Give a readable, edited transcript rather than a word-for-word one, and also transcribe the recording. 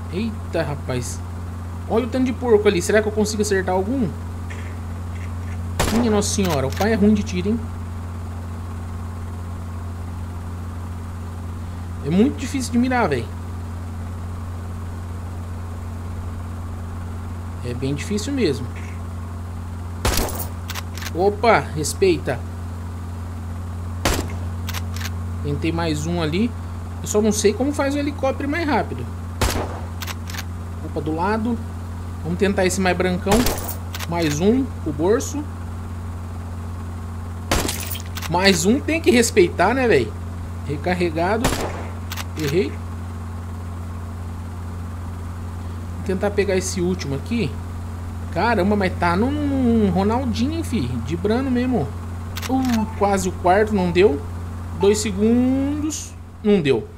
Eita, rapaz. Olha o tanto de porco ali. Será que eu consigo acertar algum? Minha Nossa Senhora. O pai é ruim de tiro, hein? É muito difícil de mirar, velho. É bem difícil mesmo. Opa, respeita. Tentei mais um ali. Eu só não sei como faz o helicóptero mais rápido. Opa, do lado. Vamos tentar esse mais brancão. Mais um, o bolso. Mais um, tem que respeitar, né, velho? Recarregado. Errei. Vou tentar pegar esse último aqui. Caramba, mas tá num Ronaldinho, fi. De brano mesmo. Quase o quarto, não deu. 2 segundos. Não deu.